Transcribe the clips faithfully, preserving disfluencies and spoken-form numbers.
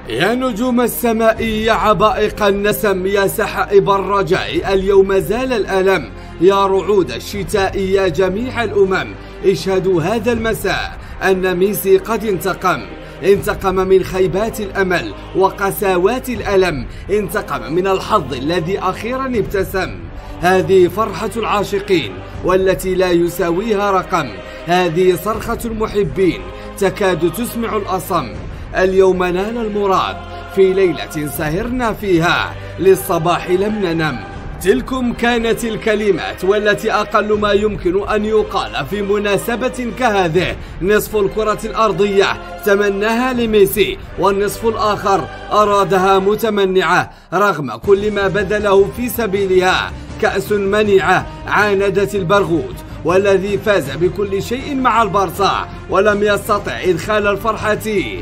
يا نجوم السماء يا عبائق النسم يا سحائب الرجاء اليوم زال الألم، يا رعود الشتاء يا جميع الأمم اشهدوا هذا المساء أن ميسي قد انتقم. انتقم من خيبات الأمل وقساوات الألم، انتقم من الحظ الذي أخيرا ابتسم. هذه فرحة العاشقين والتي لا يساويها رقم، هذه صرخة المحبين تكاد تسمع الأصم. اليوم نال المراد في ليلة سهرنا فيها للصباح لم ننم. تلكم كانت الكلمات والتي أقل ما يمكن أن يقال في مناسبة كهذه. نصف الكرة الأرضية تمناها لميسي، والنصف الآخر أرادها متمنعة رغم كل ما بذله في سبيلها. كأس منيعة عاندت البرغوث، والذي فاز بكل شيء مع البارسا ولم يستطع إدخال الفرحة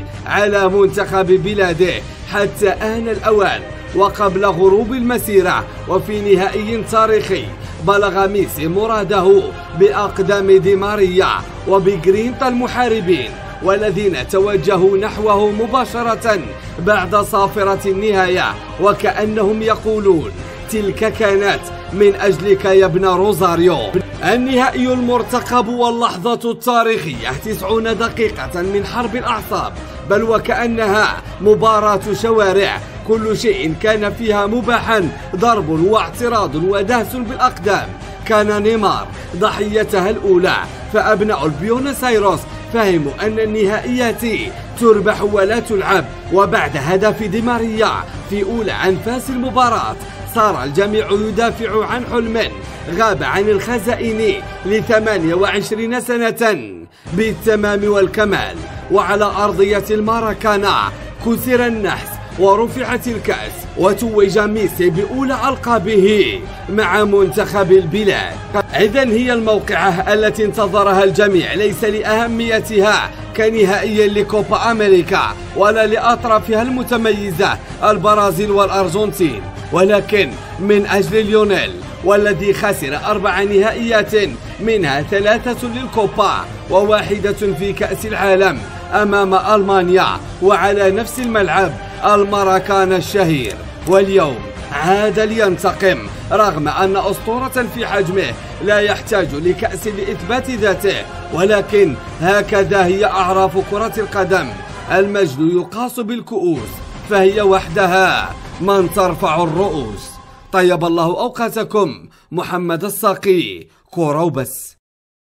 على منتخب بلاده. حتى آن الأوان وقبل غروب المسيرة وفي نهائي تاريخي بلغ ميسي مراده بأقدام دي ماريا وبجرينتا المحاربين، والذين توجهوا نحوه مباشرة بعد صافرة النهاية وكأنهم يقولون تلك كانت من أجلك يا ابن روزاريو. النهائي المرتقب واللحظة التاريخية، تسعون دقيقة من حرب الأعصاب، بل وكأنها مباراة شوارع كل شيء كان فيها مباحا، ضرب واعتراض ودهس بالأقدام. كان نيمار ضحيتها الأولى، فأبناء البيونس آيرس فهموا أن النهائيات تربح ولا تلعب. وبعد هدف دي ماريا في أولى أنفاس المباراة صار الجميع يدافع عن حلم غاب عن الخزائن لثمانية وعشرين سنة بالتمام والكمال. وعلى أرضية الماراكانا كسر النحس ورفعت الكأس وتوج ميسي بأولى ألقابه مع منتخب البلاد. إذن هي الموقعة التي انتظرها الجميع، ليس لأهميتها كنهائي لكوبا أمريكا ولا لأطرافها المتميزة البرازيل والأرجنتين، ولكن من أجل ليونيل والذي خسر أربع نهائيات منها ثلاثة للكوبا وواحدة في كأس العالم أمام ألمانيا وعلى نفس الملعب الماراكانا الشهير. واليوم عاد لينتقم رغم أن أسطورة في حجمه لا يحتاج لكأس لإثبات ذاته، ولكن هكذا هي أعراف كرة القدم. المجد يقاس بالكؤوس، فهي وحدها من ترفع الرؤوس. طيب الله أوقاتكم. محمد الساقي، كورة وبس.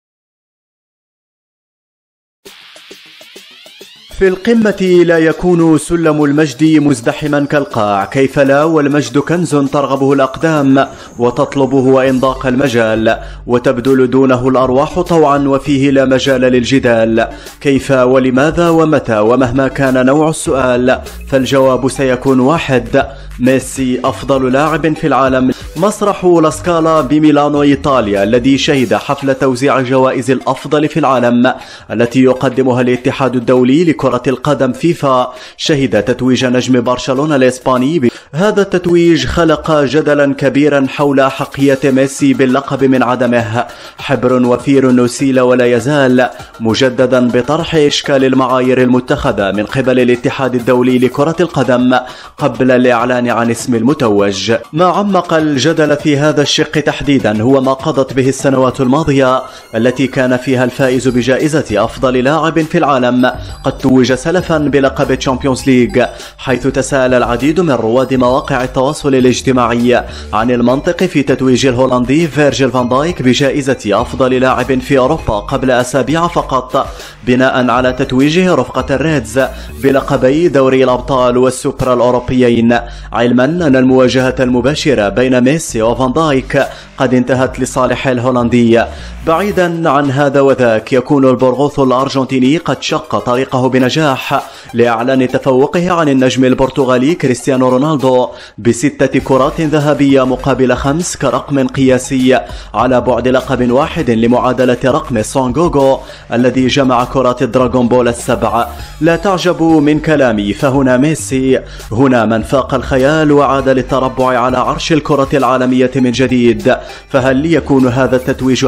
في القمة لا يكون سلم المجد مزدحما كالقاع، كيف لا والمجد كنز ترغبه الأقدام وتطلبه وإن ضاق المجال، وتبذل دونه الأرواح طوعا وفيه لا مجال للجدال. كيف ولماذا ومتى ومهما كان نوع السؤال فالجواب سيكون واحد: ميسي أفضل لاعب في العالم. مسرح لاسكالا بميلانو إيطاليا الذي شهد حفل توزيع جوائز الأفضل في العالم التي يقدمها الاتحاد الدولي لكرة القدم فيفا، شهد تتويج نجم برشلونة الإسباني. هذا التتويج خلق جدلا كبيرا حول أحقية ميسي باللقب من عدمه. حبر وفير نسيل ولا يزال مجددا بطرح إشكال المعايير المتخذة من قبل الاتحاد الدولي لكرة القدم قبل الإعلان عن اسم المتوج. ما عمق الجدل في هذا الشق تحديدا هو ما قضت به السنوات الماضية التي كان فيها الفائز بجائزة أفضل لاعب في العالم قد توج سلفا بلقب تشامبيونز ليج، حيث تساءل العديد من رواد مواقع التواصل الاجتماعي عن المنطق في تتويج الهولندي فيرجيل فان دايك بجائزة أفضل لاعب في أوروبا قبل أسابيع فقط، بناء على تتويجه رفقة الريدز بلقبي دوري الأبطال والسوبر الأوروبيين، علما أن المواجهة المباشرة بين ميسي وفان دايك قد انتهت لصالح الهولندي. بعيدا عن هذا وذاك، يكون البرغوث الأرجنتيني قد شق طريقه بنجاح لإعلان تفوقه عن النجم البرتغالي كريستيانو رونالدو بستة كرات ذهبية مقابل خمس كرقم قياسي على بعد لقب واحد لمعادلة رقم سون جوجو الذي جمع كرات الدراغون بول السبع. لا تعجبوا من كلامي، فهنا ميسي، هنا من فاق الخيال وعاد للتربع على عرش الكرة العالمية من جديد. فهل يكون هذا التتويج حافزا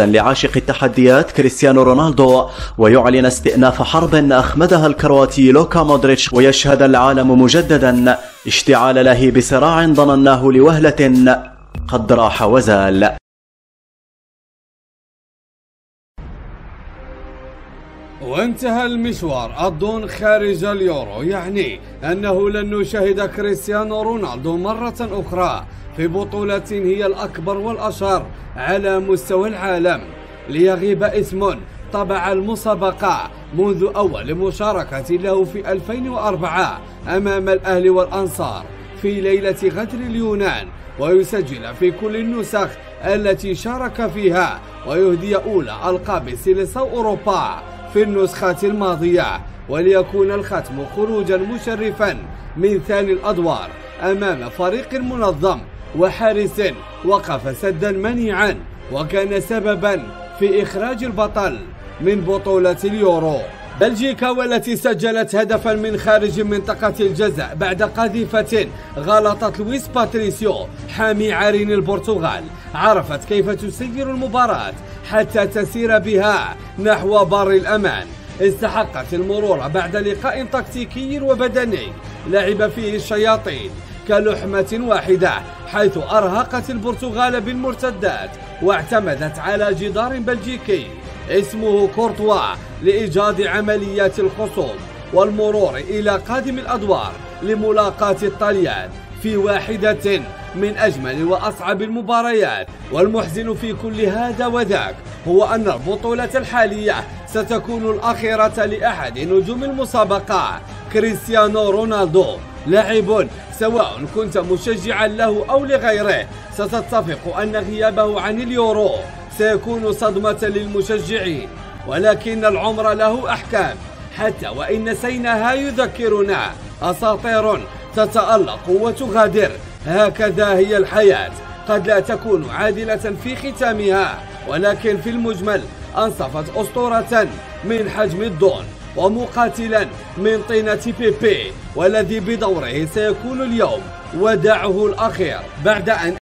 لعاشق التحديات كريستيانو رونالدو، ويعلن استئناف حرب أخمدها الكرواتي لوكا مودريتش، ويشهد العالم مجددا اشتعال لهيب صراع ظنناه لوهلة قد راح وزال. وانتهى المشوار الدون خارج اليورو، يعني أنه لن نشاهد كريستيانو رونالدو مرة أخرى في بطولة هي الأكبر والأشهر على مستوى العالم، ليغيب اسم طبع المسابقة منذ أول مشاركة له في ألفين وأربعة أمام الأهلي والأنصار في ليلة غدر اليونان، ويسجل في كل النسخ التي شارك فيها، ويهدي أولى ألقاب سيلساو أوروبا في النسخة الماضية، وليكون الختم خروجا مشرفا من ثاني الأدوار أمام فريق منظم وحارس وقف سدا منيعا، وكان سببا في إخراج البطل من بطولة اليورو. بلجيكا والتي سجلت هدفا من خارج منطقة الجزاء بعد قذيفة غلطت لويس باتريسيو حامي عرين البرتغال، عرفت كيف تسير المباراة حتى تسير بها نحو بار الأمان. استحقت المرور بعد لقاء تكتيكي وبدني لعب فيه الشياطين كلحمة واحدة، حيث أرهقت البرتغال بالمرتدات واعتمدت على جدار بلجيكي اسمه كورتوا لإيجاد عمليات الخصوم والمرور إلى قادم الأدوار لملاقاة الطليان في واحدة من أجمل وأصعب المباريات. والمحزن في كل هذا وذاك هو أن البطولة الحالية ستكون الأخيرة لأحد نجوم المسابقة كريستيانو رونالدو، لاعب سواء كنت مشجعا له أو لغيره ستتفق أن غيابه عن اليورو سيكون صدمة للمشجعين، ولكن العمر له أحكام، حتى وإن نسيناها يذكرنا أساطير تتألق وتغادر. هكذا هي الحياة، قد لا تكون عادلة في ختامها، ولكن في المجمل أنصفت أسطورة من حجم الدون ومقاتلا من طينة بيبي، والذي بدوره سيكون اليوم وداعه الأخير بعد أن